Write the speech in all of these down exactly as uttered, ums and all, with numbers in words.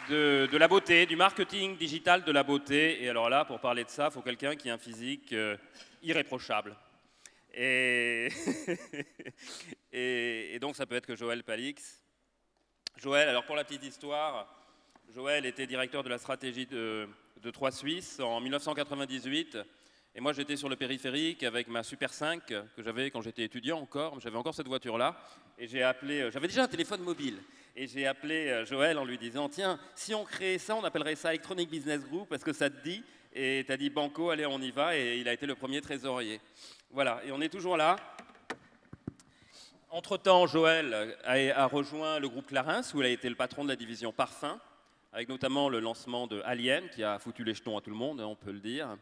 de, de la beauté, du marketing digital de la beauté. Et alors là, pour parler de ça, il faut quelqu'un qui a un physique euh, irréprochable. Et, et, et donc ça peut être que Joël Palix. Joël, alors pour la petite histoire, Joël était directeur de la stratégie de, de Trois Suisses en mille neuf cent quatre-vingt-dix-huit. Et moi, j'étais sur le périphérique avec ma Super cinq que j'avais quand j'étais étudiant encore. J'avais encore cette voiture-là. Et j'ai appelé, j'avais déjà un téléphone mobile. Et j'ai appelé Joël en lui disant, tiens, si on créait ça, on appellerait ça Electronic Business Group, est-ce que ça te dit? Et tu as dit, banco, allez, on y va. Et il a été le premier trésorier. Voilà, et on est toujours là. Entre-temps, Joël a, a rejoint le groupe Clarins, où il a été le patron de la division parfum, avec notamment le lancement de Alien, qui a foutu les jetons à tout le monde, on peut le dire.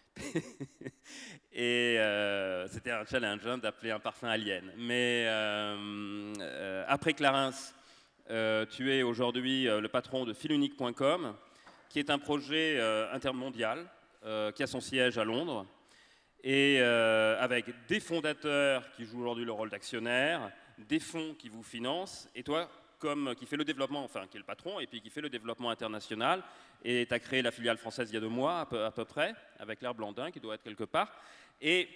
Et euh, c'était un challenge hein, d'appeler un parfum Alien. Mais euh, euh, après Clarins, euh, tu es aujourd'hui euh, le patron de filunique point com, qui est un projet euh, intermondial euh, qui a son siège à Londres, et euh, avec des fondateurs qui jouent aujourd'hui le rôle d'actionnaire, des fonds qui vous financent, et toi, comme, qui fait le développement, enfin qui est le patron, et puis qui fait le développement international, et tu as créé la filiale française il y a deux mois à peu, à peu près, avec l'Air Blandin qui doit être quelque part. Et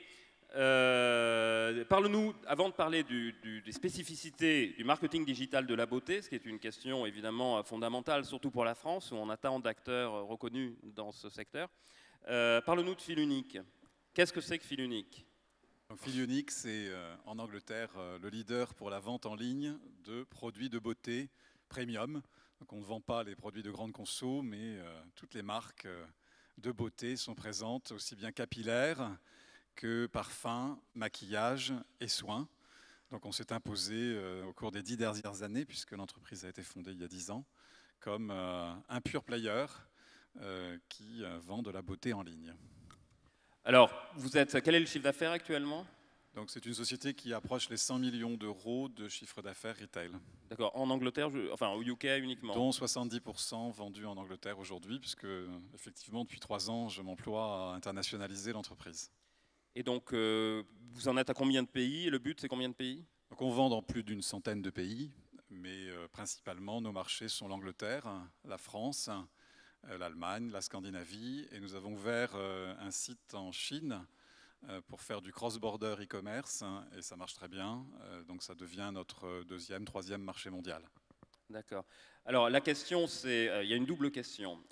euh, parle-nous, avant de parler du, du, des spécificités du marketing digital de la beauté, ce qui est une question évidemment fondamentale, surtout pour la France, où on a tant d'acteurs reconnus dans ce secteur, euh, parle-nous de Filunique. Qu'est-ce que c'est que Filunique ? Filunique, c'est euh, en Angleterre euh, le leader pour la vente en ligne de produits de beauté premium. Donc on ne vend pas les produits de grande conso, mais euh, toutes les marques euh, de beauté sont présentes, aussi bien capillaires que parfums, maquillage et soins. Donc on s'est imposé euh, au cours des dix dernières années, puisque l'entreprise a été fondée il y a dix ans, comme euh, un pure player euh, qui euh, vend de la beauté en ligne. Alors, vous êtes, quel est le chiffre d'affaires actuellement ? Donc c'est une société qui approche les cent millions d'euros de chiffre d'affaires retail. D'accord, en Angleterre, je, enfin au U K uniquement. Dont soixante-dix pour cent vendus en Angleterre aujourd'hui, puisque effectivement depuis trois ans, je m'emploie à internationaliser l'entreprise. Et donc, euh, vous en êtes à combien de pays ? Le but, c'est combien de pays ? Donc on vend dans plus d'une centaine de pays, mais euh, principalement nos marchés sont l'Angleterre, la France, euh, l'Allemagne, la Scandinavie, et nous avons ouvert euh, un site en Chine pour faire du cross-border e-commerce, et ça marche très bien, donc ça devient notre deuxième, troisième marché mondial. D'accord. Alors la question, c'est, euh, il y a une double question.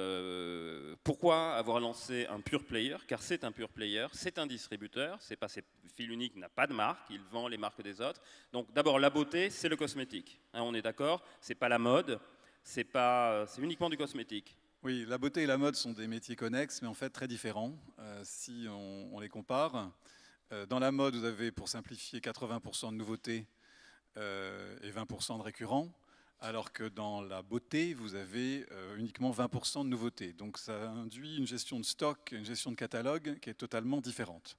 Euh, pourquoi avoir lancé un pure player ? Car c'est un pure player, c'est un distributeur, c'est pas, Filunique n'a pas de marque, il vend les marques des autres. Donc d'abord la beauté, c'est le cosmétique, hein, on est d'accord ? C'est pas la mode, c'est pas, c'est uniquement du cosmétique. Oui, la beauté et la mode sont des métiers connexes, mais en fait très différents euh, si on, on les compare. Euh, dans la mode, vous avez, pour simplifier, quatre-vingts pour cent de nouveautés euh, et vingt pour cent de récurrents, alors que dans la beauté, vous avez euh, uniquement vingt pour cent de nouveautés. Donc ça induit une gestion de stock, une gestion de catalogue qui est totalement différente.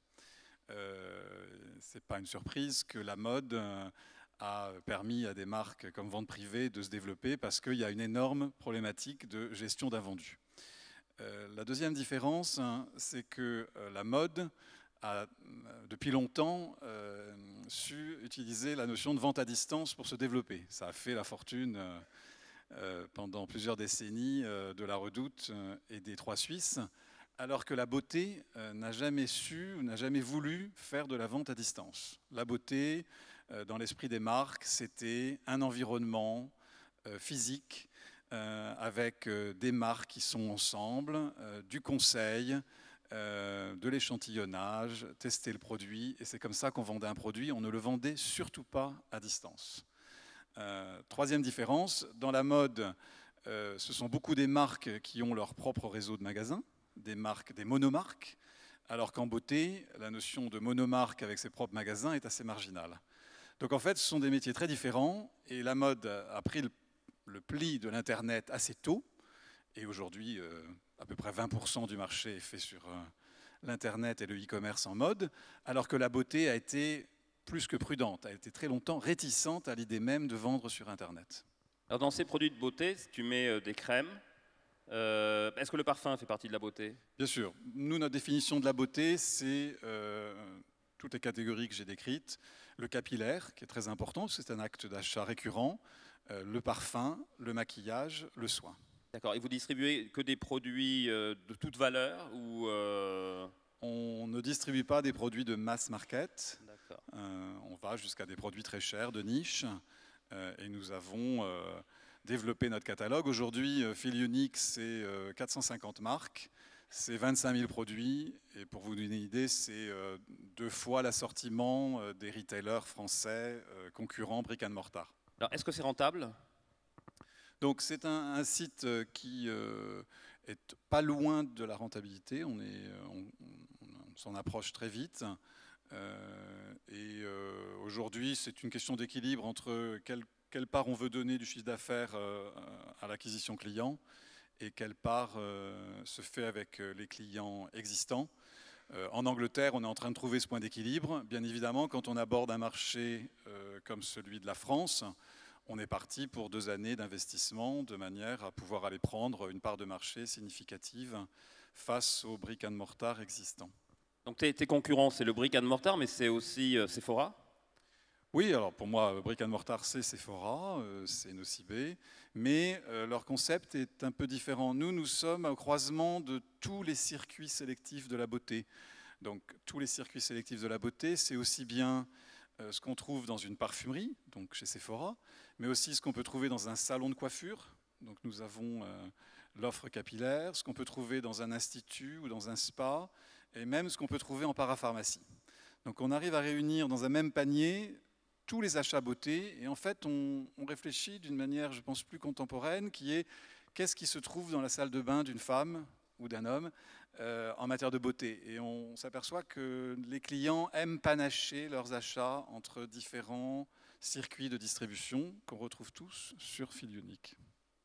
Euh, Ce n'est pas une surprise que la mode euh, a permis à des marques comme Vente Privée de se développer parce qu'il y a une énorme problématique de gestion d'invendus. Euh, la deuxième différence, hein, c'est que euh, la mode a depuis longtemps euh, su utiliser la notion de vente à distance pour se développer. Ça a fait la fortune euh, euh, pendant plusieurs décennies euh, de la Redoute euh, et des Trois Suisses, alors que la beauté euh, n'a jamais su ou n'a jamais voulu faire de la vente à distance. La beauté, euh, dans l'esprit des marques, c'était un environnement euh, physique euh, avec euh, des marques qui sont ensemble, euh, du conseil, euh, de l'échantillonnage, tester le produit, et c'est comme ça qu'on vendait un produit, on ne le vendait surtout pas à distance. Euh, troisième différence, dans la mode, euh, ce sont beaucoup des marques qui ont leur propre réseau de magasins, des marques, des monomarques, alors qu'en beauté, la notion de monomarque avec ses propres magasins est assez marginale. Donc en fait, ce sont des métiers très différents, et la mode a pris le, le pli de l'Internet assez tôt, et aujourd'hui, euh, à peu près vingt pour cent du marché est fait sur euh, l'Internet et le e-commerce en mode, alors que la beauté a été plus que prudente, a été très longtemps réticente à l'idée même de vendre sur Internet. Alors dans ces produits de beauté, tu mets euh, des crèmes. Euh, Est-ce que le parfum fait partie de la beauté ? Bien sûr. Nous, notre définition de la beauté, c'est euh, toutes les catégories que j'ai décrites. Le capillaire, qui est très important, c'est un acte d'achat récurrent. Euh, le parfum, le maquillage, le soin. D'accord. Et vous distribuez que des produits euh, de toute valeur ou euh... On ne distribue pas des produits de mass market. Euh, on va jusqu'à des produits très chers, de niche. Euh, et nous avons euh, développé notre catalogue. Aujourd'hui, euh, Feelunique, c'est euh, quatre cent cinquante marques, c'est vingt-cinq mille produits. Et pour vous donner une idée, c'est euh, deux fois l'assortiment euh, des retailers français euh, concurrents brick and mortar. Alors, est-ce que c'est rentable ? Donc, c'est un, un site qui euh, est pas loin de la rentabilité. On est... On, on s'en approche très vite. Euh, et euh, aujourd'hui, c'est une question d'équilibre entre quelle, quelle part on veut donner du chiffre d'affaires euh, à l'acquisition client et quelle part euh, se fait avec les clients existants. Euh, en Angleterre, on est en train de trouver ce point d'équilibre. Bien évidemment, quand on aborde un marché euh, comme celui de la France, on est parti pour deux années d'investissement de manière à pouvoir aller prendre une part de marché significative face aux brick and mortar existants. Donc tes, tes concurrents, c'est le brick and mortar, mais c'est aussi euh, Sephora ? Oui, alors pour moi, brick and mortar, c'est Sephora, euh, c'est Nocibé, mais euh, leur concept est un peu différent. Nous, nous sommes au croisement de tous les circuits sélectifs de la beauté. Donc tous les circuits sélectifs de la beauté, c'est aussi bien euh, ce qu'on trouve dans une parfumerie, donc chez Sephora, mais aussi ce qu'on peut trouver dans un salon de coiffure. Donc nous avons euh, l'offre capillaire, ce qu'on peut trouver dans un institut ou dans un spa, et même ce qu'on peut trouver en parapharmacie. Donc on arrive à réunir dans un même panier tous les achats beauté, et en fait on, on réfléchit d'une manière, je pense, plus contemporaine, qui est qu'est-ce qui se trouve dans la salle de bain d'une femme ou d'un homme euh, en matière de beauté. Et on s'aperçoit que les clients aiment panacher leurs achats entre différents circuits de distribution qu'on retrouve tous sur Feelunique.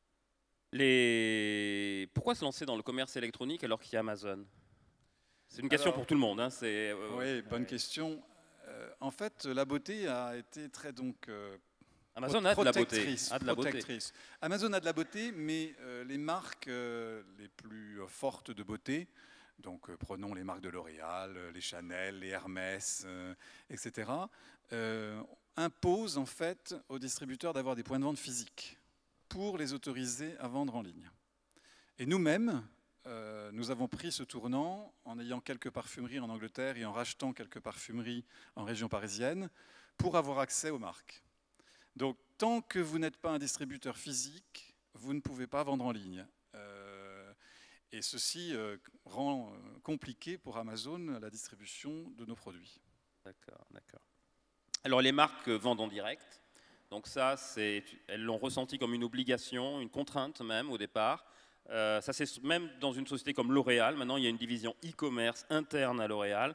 Les... Pourquoi se lancer dans le commerce électronique alors qu'il y a Amazon ? C'est une question Alors, pour tout le monde. Hein, c'est, euh, oui, bonne ouais. question. Euh, en fait, la beauté a été très donc euh, Amazon a de la beauté. A de la beauté. Amazon a de la beauté, mais euh, les marques euh, les plus fortes de beauté, donc euh, prenons les marques de L'Oréal, les Chanel, les Hermès, euh, et cetera, euh, imposent en fait aux distributeurs d'avoir des points de vente physiques pour les autoriser à vendre en ligne. Et nous-mêmes, Euh, nous avons pris ce tournant en ayant quelques parfumeries en Angleterre et en rachetant quelques parfumeries en région parisienne pour avoir accès aux marques. Donc, tant que vous n'êtes pas un distributeur physique, vous ne pouvez pas vendre en ligne. Euh, et ceci euh, rend compliqué pour Amazon la distribution de nos produits. D'accord, d'accord. Alors, les marques vendent en direct. Donc ça, c'est, elles l'ont ressenti comme une obligation, une contrainte même au départ. Euh, ça, c'est même dans une société comme L'Oréal. Maintenant, il y a une division e-commerce interne à L'Oréal.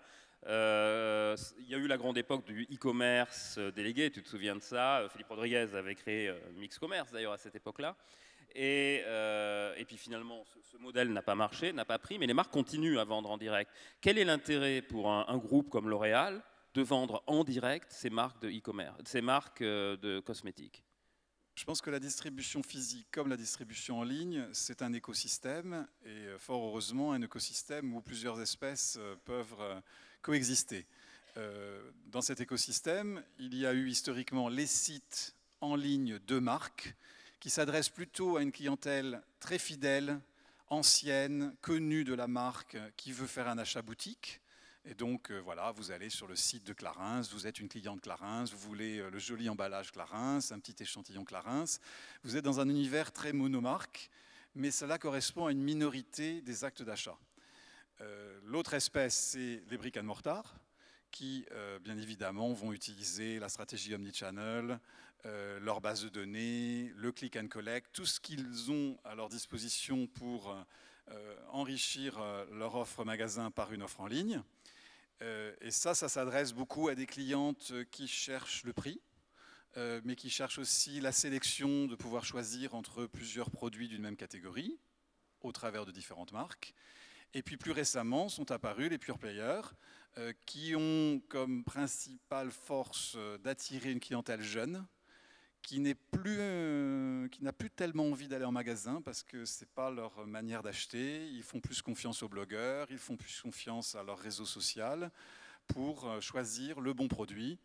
Euh, il y a eu la grande époque du e-commerce délégué, tu te souviens de ça. Philippe Rodriguez avait créé euh, Mix Commerce, d'ailleurs, à cette époque-là. Et, euh, et puis finalement, ce, ce modèle n'a pas marché, n'a pas pris, mais les marques continuent à vendre en direct. Quel est l'intérêt pour un, un groupe comme L'Oréal de vendre en direct ces marques de e-commerce, ces marques euh, de cosmétiques ? Je pense que la distribution physique comme la distribution en ligne, c'est un écosystème et fort heureusement un écosystème où plusieurs espèces peuvent coexister. Dans cet écosystème, il y a eu historiquement les sites en ligne de marques qui s'adressent plutôt à une clientèle très fidèle, ancienne, connue de la marque, qui veut faire un achat boutique. Et donc, euh, voilà, vous allez sur le site de Clarins, vous êtes une cliente Clarins, vous voulez euh, le joli emballage Clarins, un petit échantillon Clarins. Vous êtes dans un univers très monomarque, mais cela correspond à une minorité des actes d'achat. Euh, L'autre espèce, c'est les brick and mortar, qui, euh, bien évidemment, vont utiliser la stratégie omnichannel, euh, leur base de données, le click and collect, tout ce qu'ils ont à leur disposition pour euh, enrichir euh, leur offre magasin par une offre en ligne. Euh, et ça, ça s'adresse beaucoup à des clientes qui cherchent le prix, euh, mais qui cherchent aussi la sélection de pouvoir choisir entre plusieurs produits d'une même catégorie, au travers de différentes marques. Et puis plus récemment sont apparus les pure players, euh, qui ont comme principale force euh, d'attirer une clientèle jeune, qui n'est plus, euh, qui n'a plus tellement envie d'aller en magasin parce que c'est pas leur manière d'acheter. Ils font plus confiance aux blogueurs, ils font plus confiance à leur réseau social pour euh, choisir le bon produit.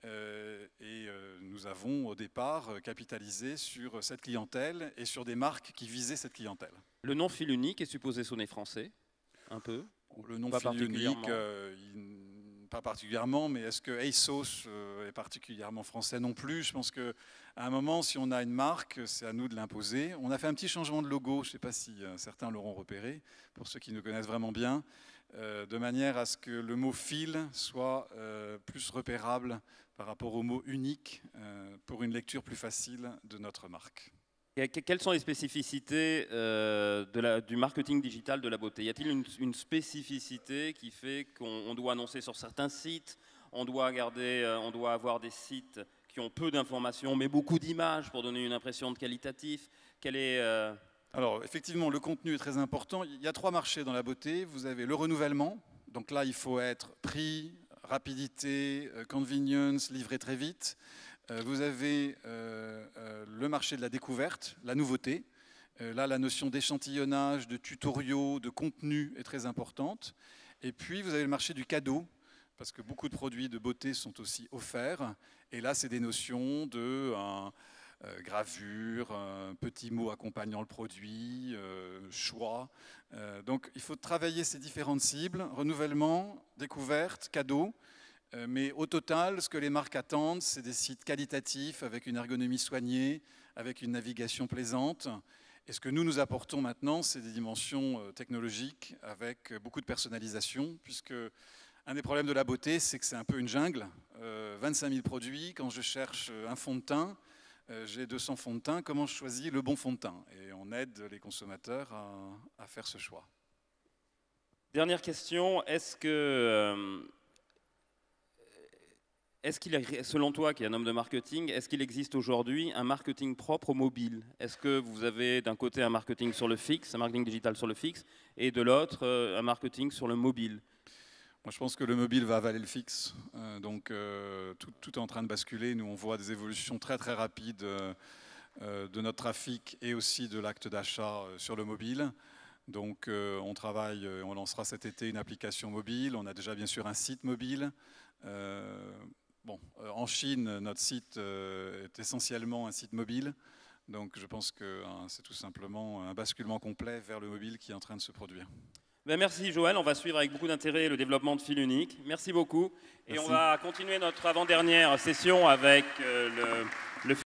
Euh, et euh, nous avons au départ capitalisé sur cette clientèle et sur des marques qui visaient cette clientèle. Le nom Fil Unique est supposé sonner français, un peu? Le nom pas Fil particulièrement. Unique, euh, il, pas particulièrement, mais est-ce que ASOS euh, est particulièrement français non plus? Je pense qu'à un moment, si on a une marque, c'est à nous de l'imposer. On a fait un petit changement de logo, je ne sais pas si euh, certains l'auront repéré, pour ceux qui nous connaissent vraiment bien, euh, de manière à ce que le mot fil soit euh, plus repérable par rapport au mot unique, euh, pour une lecture plus facile de notre marque. Et quelles sont les spécificités euh, de la, du marketing digital de la beauté? Y a-t-il une, une spécificité qui fait qu'on doit annoncer sur certains sites, on doit, garder, euh, on doit avoir des sites qui ont peu d'informations mais beaucoup d'images pour donner une impression de qualitatif? Quelle est, euh... Alors effectivement, le contenu est très important. Il y a trois marchés dans la beauté. Vous avez le renouvellement, donc là il faut être prix, rapidité, convenience, livré très vite. Vous avez euh, euh, le marché de la découverte, la nouveauté. Euh, là, la notion d'échantillonnage, de tutoriaux, de contenu est très importante. Et puis, vous avez le marché du cadeau, parce que beaucoup de produits de beauté sont aussi offerts. Et là, c'est des notions de euh, euh, gravure, un petit mot accompagnant le produit, euh, choix. Euh, donc, il faut travailler ces différentes cibles, renouvellement, découverte, cadeau. Mais au total, ce que les marques attendent, c'est des sites qualitatifs, avec une ergonomie soignée, avec une navigation plaisante. Et ce que nous nous apportons maintenant, c'est des dimensions technologiques, avec beaucoup de personnalisation, puisque un des problèmes de la beauté, c'est que c'est un peu une jungle. Euh, vingt-cinq mille produits, quand je cherche un fond de teint, euh, j'ai deux cents fonds de teint, comment je choisis le bon fond de teint? Et on aide les consommateurs à, à faire ce choix. Dernière question, est-ce que... Euh Est-ce qu'il, selon toi, qui est un homme de marketing, est-ce qu'il existe aujourd'hui un marketing propre au mobile? Est-ce que vous avez d'un côté un marketing sur le fixe, un marketing digital sur le fixe, et de l'autre un marketing sur le mobile? Moi, je pense que le mobile va avaler le fixe. Euh, donc, euh, tout, tout est en train de basculer. Nous, on voit des évolutions très, très rapides euh, de notre trafic et aussi de l'acte d'achat sur le mobile. Donc, euh, on travaille, on lancera cet été une application mobile. On a déjà, bien sûr, un site mobile. Euh, Bon, euh, en Chine, notre site euh, est essentiellement un site mobile. Donc je pense que hein, c'est tout simplement un basculement complet vers le mobile qui est en train de se produire. Ben merci Joël, on va suivre avec beaucoup d'intérêt le développement de Fil Unique. Merci beaucoup. Et Merci. On va continuer notre avant-dernière session avec euh, le, le